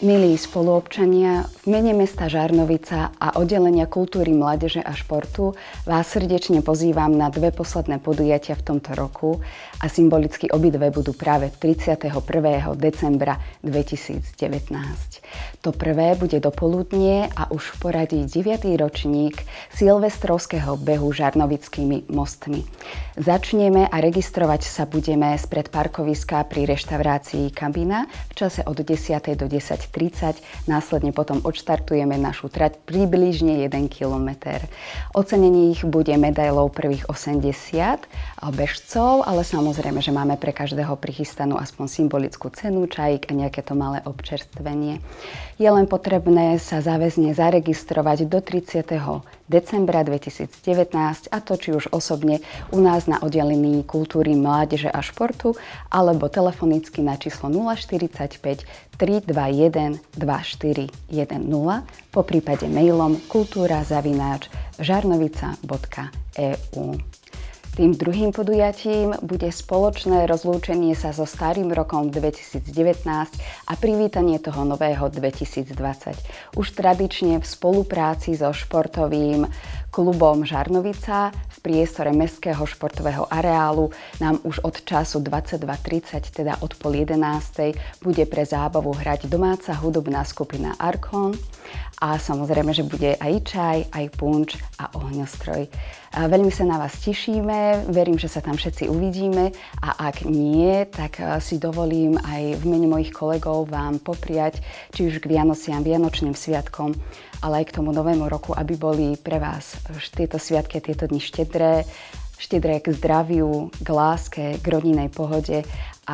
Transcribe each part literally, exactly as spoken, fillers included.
Milí spoluobčania, v mene mesta Žarnovica a oddelenia kultúry, mládeže a športu vás srdečne pozývam na dve posledné podujatia v tomto roku a symbolicky obidve budú práve tridsiateho prvého decembra dvetisícdevätnásť. To prvé bude dopoludnie a už v poradí deviaty ročník silvestrovského behu Žarnovickými mostmi. Začneme a registrovať sa budeme spred parkoviska pri reštaurácii Kabina v čase od desiatej do desať tridsať. Následne potom odštartujeme našu trať približne jeden kilometer. Ocenenie ich bude medailou prvých osemdesiat bežcov, ale samozrejme, že máme pre každého prichystanú aspoň symbolickú cenu, čajík a nejaké to malé občerstvenie. Je len potrebné sa záväzne zaregistrovať do tridsiateho decembra dvetisícdevätnásť, a to či už osobne u nás na oddelení kultúry, mládeže a športu alebo telefonicky na číslo nula štyridsaťpäť tri dva jeden dva štyri jeden nula, po prípade mailom kultúra zavináč žarnovica bodka e u. Tým druhým podujatím bude spoločné rozlúčenie sa so starým rokom dvetisícdevätnásť a privítanie toho nového dvetisícdvadsať. Už tradične v spolupráci so športovým klubom Žarnovica v priestore mestského športového areálu nám už od času dvadsaťdva tridsať, teda od pol jedenástej, bude pre zábavu hrať domáca hudobná skupina Arkon a samozrejme, že bude aj čaj, aj punč a ohňostroj. A veľmi sa na vás tešíme, verím, že sa tam všetci uvidíme a ak nie, tak si dovolím aj v mene mojich kolegov vám popriať, či už k Vianociam, Vianočným sviatkom, ale aj k tomu novému roku, aby boli pre vás tieto sviatky, tieto dni štedré, štedré k zdraviu, k láske, k rodinnej pohode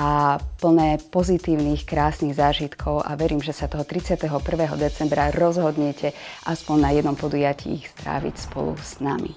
a plné pozitívnych, krásnych zážitkov a verím, že sa toho tridsiateho prvého decembra rozhodnete aspoň na jednom podujatí ich stráviť spolu s nami.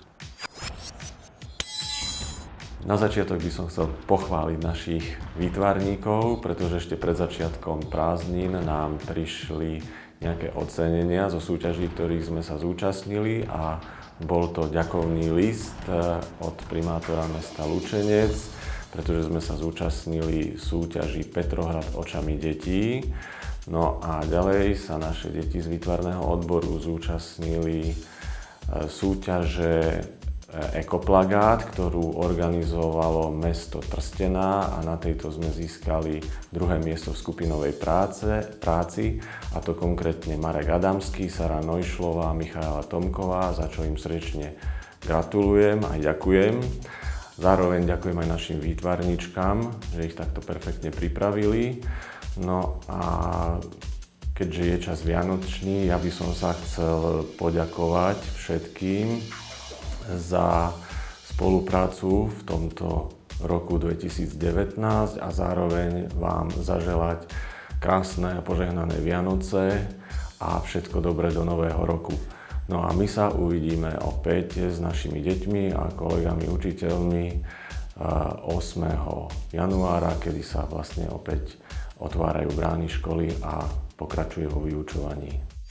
Na začiatok by som chcel pochváliť našich výtvarníkov, pretože ešte pred začiatkom prázdnin nám prišli nejaké ocenenia zo súťaží, ktorých sme sa zúčastnili a bol to ďakovný list od primátora mesta Lučenec, pretože sme sa zúčastnili súťaži Petrohrad očami detí. No a ďalej sa naše deti z výtvarného odboru zúčastnili súťaže Ekoplagát, ktorú organizovalo mesto Trstená a na tejto sme získali druhé miesto v skupinovej práce, práci, a to konkrétne Marek Adamský, Sara Nojšlová a Michaela Tomková, za čo im srdečne gratulujem a ďakujem. Zároveň ďakujem aj našim výtvarničkám, že ich takto perfektne pripravili. No a keďže je čas vianočný, ja by som sa chcel poďakovať všetkým za spoluprácu v tomto roku dvetisícdevätnásť a zároveň vám zaželať krásne a požehnané Vianoce a všetko dobré do nového roku. No a my sa uvidíme opäť s našimi deťmi a kolegami učiteľmi ôsmeho januára, kedy sa vlastne opäť otvárajú brány školy a pokračuje vo vyučovaní.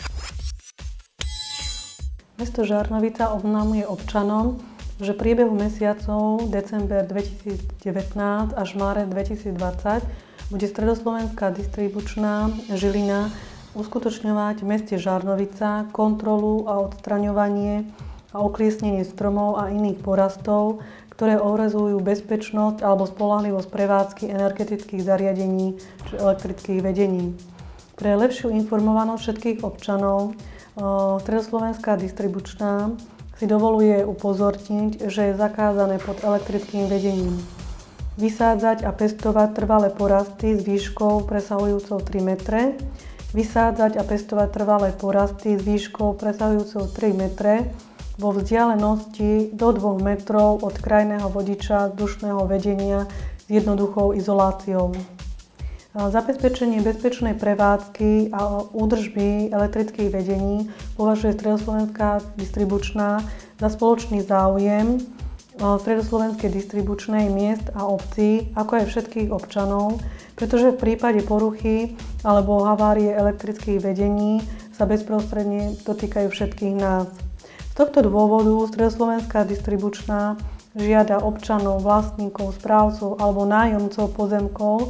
Mesto Žarnovica oznamuje občanom, že v priebehu mesiacov december dvetisícdevätnásť až máret dvetisícdvadsať bude Stredoslovenská distribučná Žilina uskutočňovať v meste Žarnovica kontrolu a odstraňovanie a okliesnenie stromov a iných porastov, ktoré ohrozujú bezpečnosť alebo spoľahlivosť prevádzky energetických zariadení či elektrických vedení. Pre lepšiu informovanosť všetkých občanov Stredoslovenská distribučná si dovoluje upozorniť, že je zakázané pod elektrickým vedením vysádzať a pestovať trvalé porasty s výškou presahujúcou tri metre, vysádzať a pestovať trvalé porasty s výškou presahujúcou tri metre vo vzdialenosti do dvoch metrov od krajného vodiča vzdušného vedenia s jednoduchou izoláciou. Zabezpečenie bezpečnej prevádzky a údržby elektrických vedení považuje Stredoslovenská distribučná za spoločný záujem Stredoslovenskej distribučnej miest a obcí, ako aj všetkých občanov, pretože v prípade poruchy alebo havárie elektrických vedení sa bezprostredne dotýkajú všetkých nás. Z tohto dôvodu Stredoslovenská distribučná žiada občanov, vlastníkov, správcov alebo nájomcov pozemkov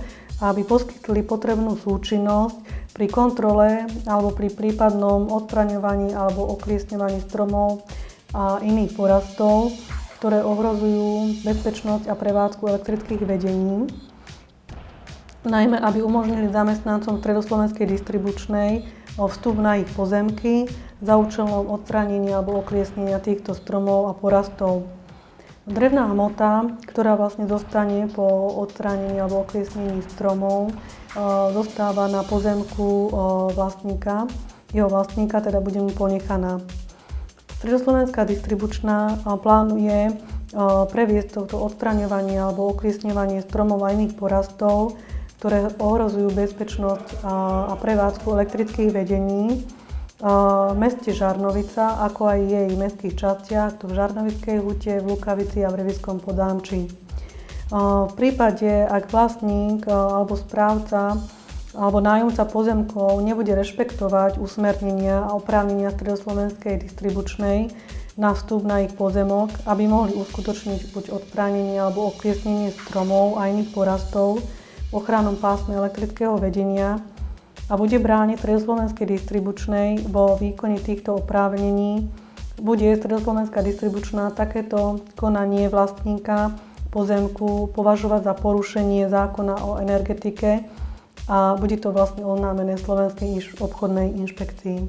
aby poskytli potrebnú súčinnosť pri kontrole alebo pri prípadnom odstraňovaní alebo okliesňovaní stromov a iných porastov, ktoré ohrozujú bezpečnosť a prevádzku elektrických vedení. Najmä, aby umožnili zamestnancom Stredoslovenskej distribučnej vstup na ich pozemky za účelom odstránenia alebo okliesnenia týchto stromov a porastov. Drevná hmota, ktorá vlastne zostane po odstránení alebo okliesnení stromov, zostáva na pozemku vlastníka, jeho vlastníka teda bude mu ponechaná. Stredoslovenská distribučná plánuje previesť toto odstraňovanie alebo okliesňovanie stromov a iných porastov, ktoré ohrozujú bezpečnosť a prevádzku elektrických vedení v meste Žarnovica, ako aj jej mestských častiach, to v Žarnovickej hute, v Lukavici a v Revískom Podámči. V prípade, ak vlastník alebo správca alebo nájomca pozemkov nebude rešpektovať usmernenia a oprávnenia Stredoslovenskej distribučnej na vstup na ich pozemok, aby mohli uskutočniť buď odstránenie alebo okliesnenie stromov a iných porastov v ochrannom pásme elektrického vedenia, a bude brániť Stredoslovenskej distribučnej vo výkone týchto oprávnení, bude Stredoslovenská distribučná takéto konanie vlastníka pozemku považovať za porušenie zákona o energetike a bude to vlastne oznámené Slovenskej obchodnej inšpekcii.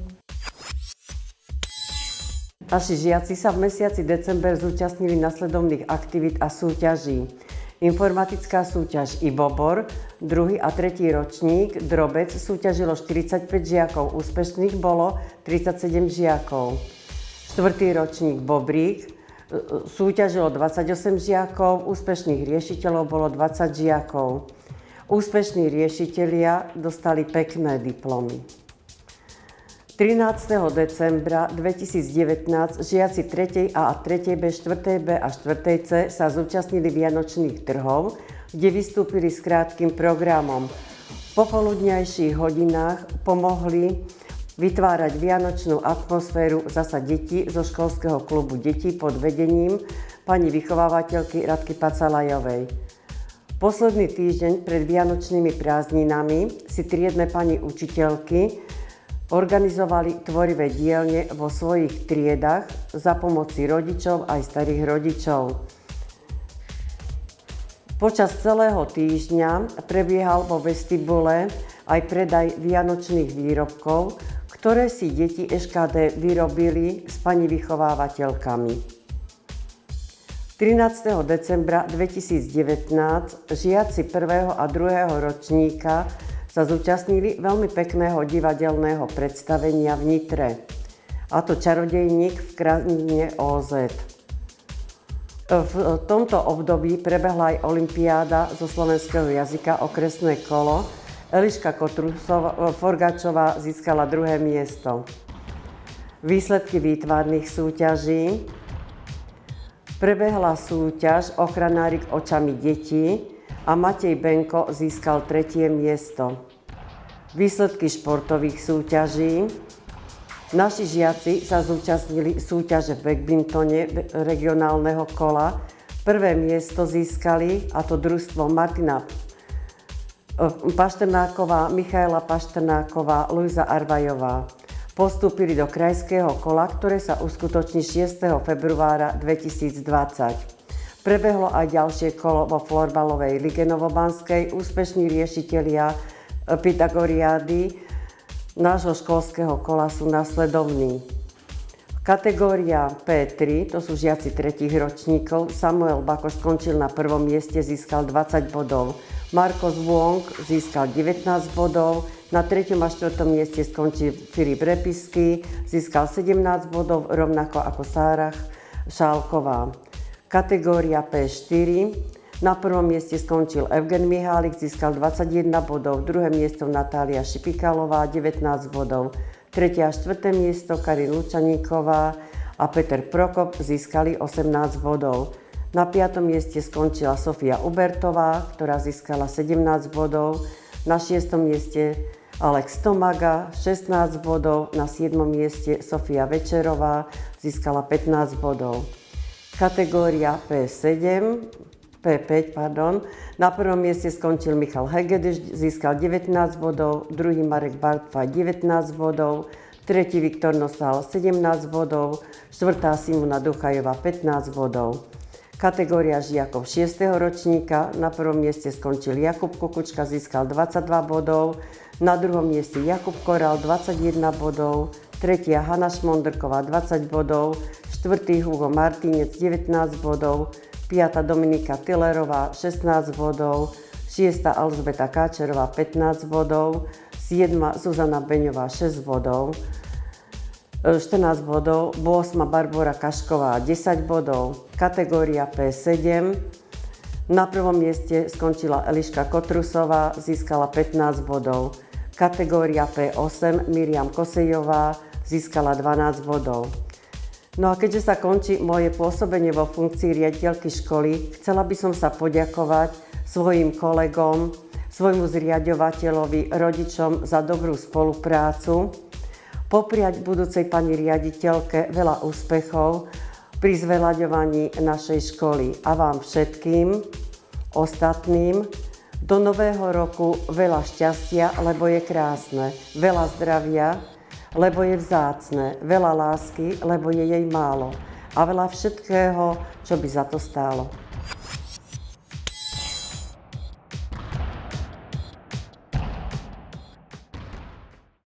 Naši žiaci sa v mesiaci december zúčastnili nasledovných aktivít a súťaží. Informatická súťaž IBOBOR, druhý a tretí ročník, Drobec, súťažilo štyridsaťpäť žiakov, úspešných bolo tridsaťsedem žiakov. Štvrtý ročník Bobrík, súťažilo dvadsaťosem žiakov, úspešných riešiteľov bolo dvadsať žiakov. Úspešní riešitelia dostali pekné diplomy. trinásteho decembra dvetisícdevätnásť žiaci tretej A a tretej B, štvrtej B a štvrtej C sa zúčastnili vianočných trhov, kde vystúpili s krátkym programom. V popoludňajších hodinách pomohli vytvárať vianočnú atmosféru zasa deti zo školského klubu detí pod vedením pani vychovávateľky Radky Pacalajovej. Posledný týždeň pred vianočnými prázdninami si triedne pani učiteľky organizovali tvorivé dielne vo svojich triedach za pomoci rodičov aj starých rodičov. Počas celého týždňa prebiehal vo vestibule aj predaj vianočných výrobkov, ktoré si deti é šká dé vyrobili s pani vychovávateľkami. trinásteho decembra dvetisícdevätnásť žiaci prvého a druhého ročníka sa zúčastnili veľmi pekného divadelného predstavenia v Nitre, a to Čarodejník v krajine ó zet. V tomto období prebehla aj olympiáda zo slovenského jazyka okresné kolo. Eliška Forgáčová získala druhé miesto. Výsledky výtvarných súťaží. Prebehla súťaž Ochranárik očami detí a Matej Benko získal tretie miesto. Výsledky športových súťaží. Naši žiaci sa zúčastnili súťaže v badmintone regionálneho kola. Prvé miesto získali, a to družstvo Martina Pašternáková, Michaela Pašternáková, Luisa Arvajová. Postúpili do krajského kola, ktoré sa uskutoční šiesteho februára dvetisícdvadsať. Prebehlo aj ďalšie kolo vo florbalovej lige Novobanskej. Úspešní riešitelia Pythagoriády nášho školského kola sú nasledovní. Kategória pé tri, to sú žiaci tretích ročníkov. Samuel Bakoš skončil na prvom mieste, získal dvadsať bodov. Marcos Wong získal devätnásť bodov. Na treťom a štvrtom mieste skončil Filip Repisky, získal sedemnásť bodov, rovnako ako Sárach Šálková. Kategória pé štyri. Na prvom mieste skončil Evgen Mihálik, získal dvadsaťjeden bodov. Druhé miesto Natália Šipikalová, devätnásť bodov. Tretie a štvrté miesto Karin Lučaníková a Peter Prokop získali osemnásť bodov. Na piatom mieste skončila Sofia Ubertová, ktorá získala sedemnásť bodov. Na šiestom mieste Alex Tomaga, šestnásť bodov. Na siedmom mieste Sofia Večerová získala pätnásť bodov. Kategória pé sedem. pé päť, pardon. Na prvom mieste skončil Michal Hegedeš, získal devätnásť bodov, druhý Marek Bartfaj devätnásť bodov, tretí Viktor Nosal sedemnásť bodov, štvrtá Simona Duchajová pätnásť bodov. Kategória žiakov šiesteho ročníka, na prvom mieste skončil Jakub Kukučka, získal dvadsaťdva bodov, na druhom mieste Jakub Korál dvadsaťjeden bodov, tretia Hanna Šmondrková dvadsať bodov, štvrtý Hugo Martínec devätnásť bodov, piata Dominika Tillerová šestnásť bodov, šiesta Alžbeta Káčerová pätnásť bodov, siedma Zuzana Beňová šesť bodov, štrnásť bodov, ôsma Barbora Kašková desať bodov, kategória pé sedem. Na prvom mieste skončila Eliška Kotrusová, získala pätnásť bodov. Kategória pé osem Miriam Kosejová získala dvanásť bodov. No a keďže sa končí moje pôsobenie vo funkcii riaditeľky školy, chcela by som sa poďakovať svojim kolegom, svojmu zriaďovateľovi, rodičom za dobrú spoluprácu, popriať budúcej pani riaditeľke veľa úspechov pri zveľaďovaní našej školy a vám všetkým ostatným do nového roku veľa šťastia, lebo je krásne, veľa zdravia, lebo je vzácne, veľa lásky, lebo je jej málo a veľa všetkého, čo by za to stálo.